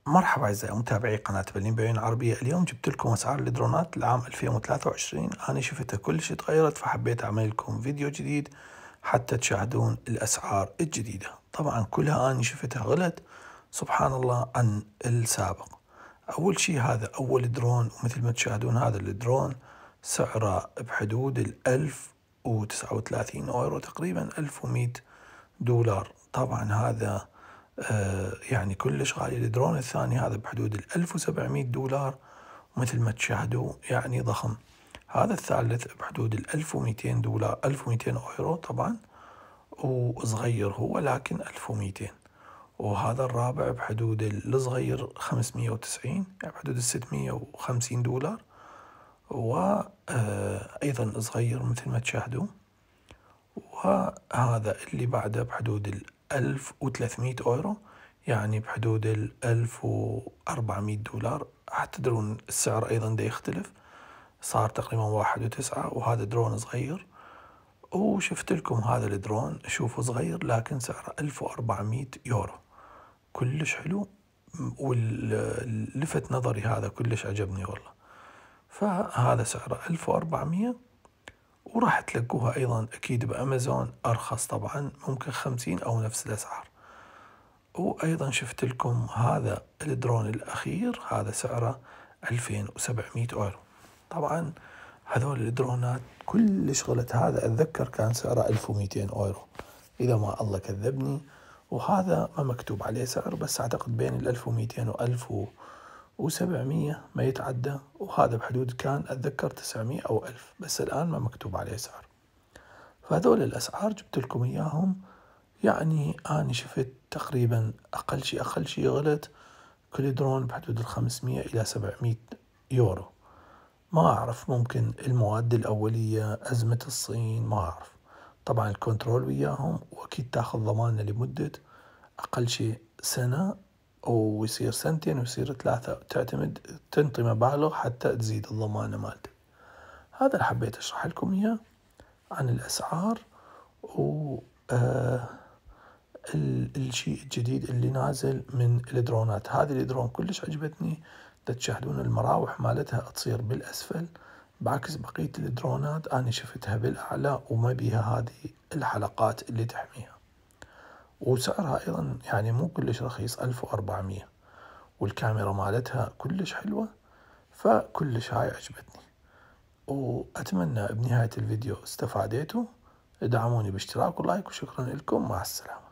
مرحبا أعزائي متابعي قناة بلين بعيون عربية. اليوم جبت لكم أسعار الدرونات لعام 2023. أنا شفتها كلش تغيرت فحبيت أعمل لكم فيديو جديد حتى تشاهدون الأسعار الجديدة. طبعا كلها أنا شفتها غلت سبحان الله عن السابق. أول شيء هذا أول درون، ومثل ما تشاهدون هذا الدرون سعره بحدود 1039 يورو، تقريبا 1100 دولار. طبعا هذا يعني كلش غالي. الدرون الثاني هذا بحدود 1700 دولار، ومثل ما تشاهدوا يعني ضخم. هذا الثالث بحدود 1200 دولار، 1200 يورو طبعا، وصغير هو لكن 1200. وهذا الرابع بحدود الصغير 590، يعني بحدود 650 دولار، وأيضا صغير مثل ما تشاهدوا. وهذا اللي بعده بحدود 1300 يورو، يعني بحدود 1400 دولار. تدرون السعر أيضا دا يختلف، صار تقريبا 1.9. وهذا درون صغير، وشفت لكم هذا الدرون شوفوا صغير لكن سعره 1400 يورو، كلش حلو. واللفت نظري هذا كلش عجبني والله. فهذا سعره 1400، وراح تلقوها أيضا أكيد بأمازون أرخص طبعا، ممكن 50 أو نفس الأسعار. وأيضا شفت لكم هذا الدرون الأخير، هذا سعره 2700 يورو. طبعا هذول الدرونات كلش غلت. هذا أتذكر كان سعره 1200 يورو إذا ما الله كذبني، وهذا ما مكتوب عليه سعر، بس أعتقد بين 1200 و 1700 ما يتعدى. وهذا بحدود كان أتذكر 900 أو 1000، بس الآن ما مكتوب عليه سعر. فهذول الأسعار جبت لكم إياهم. يعني أنا شفت تقريبا أقل شيء غلت كل درون بحدود 500 إلى 700 يورو. ما أعرف، ممكن المواد الأولية، أزمة الصين، ما أعرف. طبعا الكنترول وياهم، وأكيد تاخذ ضمانة لمدة أقل شيء سنة، ويصير سنتين، ويصير 3، تعتمد تنطي مبالغ حتى تزيد الضمانة مالتك. هذا اللي حبيت أشرح لكم إياه عن الأسعار الشيء الجديد اللي نازل من الدرونات. هذه الدرون كلش عجبتني. تشاهدون المراوح مالتها تصير بالأسفل، بعكس بقية الدرونات أنا شفتها بالأعلى وما بيها هذه الحلقات اللي تحميها. وسعرها أيضا يعني مو كلش رخيص، 1400، والكاميرا مالتها كلش حلوة. فكلش هاي عجبتني، وأتمنى بنهاية الفيديو استفاديتوا. ادعموني باشتراك ولايك، وشكرا لكم، مع السلامة.